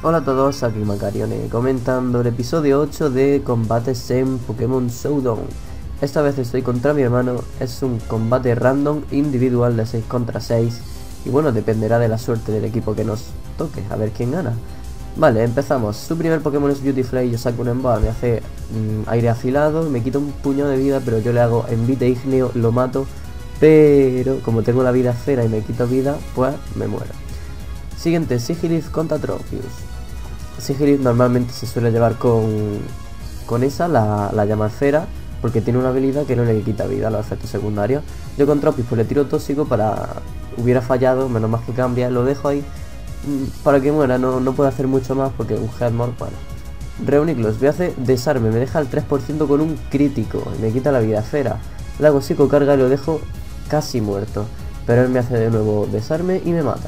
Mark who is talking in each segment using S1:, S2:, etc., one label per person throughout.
S1: Hola a todos, aquí Macarione, comentando el episodio 8 de combates en Pokémon Showdown. Esta vez estoy contra mi hermano, es un combate random individual de 6 contra 6. Y bueno, dependerá de la suerte del equipo que nos toque, a ver quién gana. Vale, empezamos. Su primer Pokémon es Beautifly, yo saco un Emboar, me hace aire afilado, me quita un puñado de vida, pero yo le hago Envite Igneo, lo mato. Pero como tengo la vida esfera y me quito vida, pues me muero. Siguiente, Sigilyph contra Tropius. Sigilyph normalmente se suele llevar con esa, la llama esfera, porque tiene una habilidad que no le quita vida a los efectos secundarios. Yo con Tropius pues le tiro tóxico para... hubiera fallado, menos más que cambia, lo dejo ahí para que muera, no puedo hacer mucho más porque un Headmore, bueno. Reuniclus, me hace desarme, me deja el 3% con un crítico, me quita la vida esfera. Le hago psicocarga y lo dejo casi muerto, pero él me hace de nuevo desarme y me mata.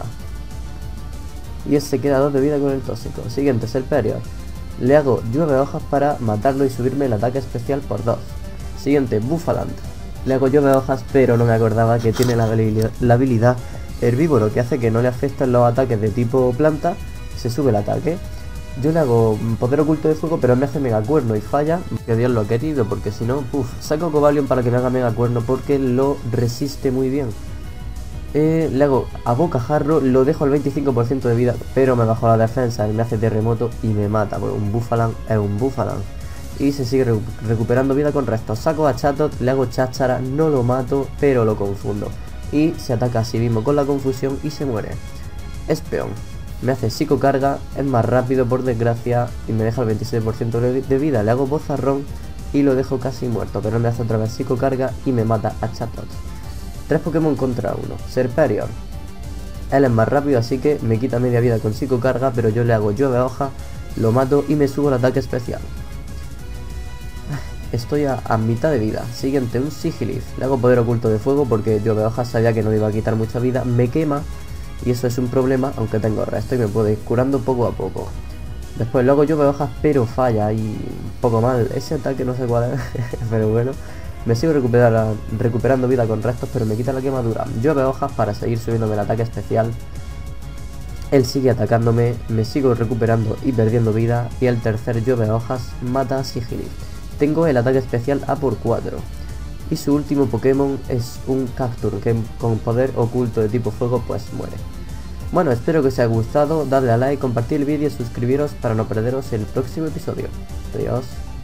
S1: Y este queda 2 de vida con el tóxico. Siguiente, Serperior. Le hago llueve hojas para matarlo y subirme el ataque especial por 2. Siguiente, Buffalant. Le hago llueve hojas, pero no me acordaba que tiene la habilidad herbívoro, que hace que no le afecten los ataques de tipo planta. Se sube el ataque. Yo le hago poder oculto de fuego, pero me hace megacuerno y falla. Que Dios lo ha querido, porque si no, saco Cobalion para que me haga megacuerno porque lo resiste muy bien. Le hago a bocajarro, lo dejo al 25% de vida, pero me bajó la defensa, me hace terremoto y me mata, porque un Buffalant es un Buffalant. Y se sigue recuperando vida con restos. Saco a Chatot, le hago cháchara, no lo mato, pero lo confundo. Y se ataca a sí mismo con la confusión y se muere. Espeon. Me hace psicocarga, es más rápido por desgracia y me deja el 26% de vida. Le hago bozarrón y lo dejo casi muerto, pero me hace otra vez psicocarga y me mata a Chatot. 3 Pokémon contra 1. Serperior. Él es más rápido, así que me quita media vida con psicocarga, pero yo le hago llueve hoja, lo mato y me subo el ataque especial. Estoy a mitad de vida. Siguiente, un Sigilyph. Le hago poder oculto de fuego porque llueve hoja sabía que no me iba a quitar mucha vida. Me quema y eso es un problema, aunque tengo resto y me puedo ir curando poco a poco. Después luego llueve hojas, pero falla y un poco mal. Ese ataque no sé cuál es, pero bueno. Me sigo recuperando vida con restos, pero me quita la quemadura. Llueve hojas para seguir subiéndome el ataque especial. Él sigue atacándome, me sigo recuperando y perdiendo vida. Y el tercer llueve hojas mata a Sigilyph. Tengo el ataque especial a por 4. Y su último Pokémon es un Cacturne, que con poder oculto de tipo fuego pues muere. Bueno, espero que os haya gustado, dadle a like, compartir el vídeo y suscribiros para no perderos el próximo episodio. Adiós.